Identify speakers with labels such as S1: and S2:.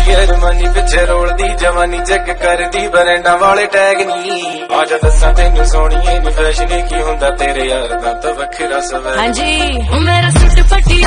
S1: Armani पिछे रोलदी जवानी check करदी बरैंडा वाले टैग नी आज दसा तेनू सोहणीए नी फैशन की हुंदा तेरे यार दा तां वखरा सवै।
S2: हां जी मेरा सूट पट्टी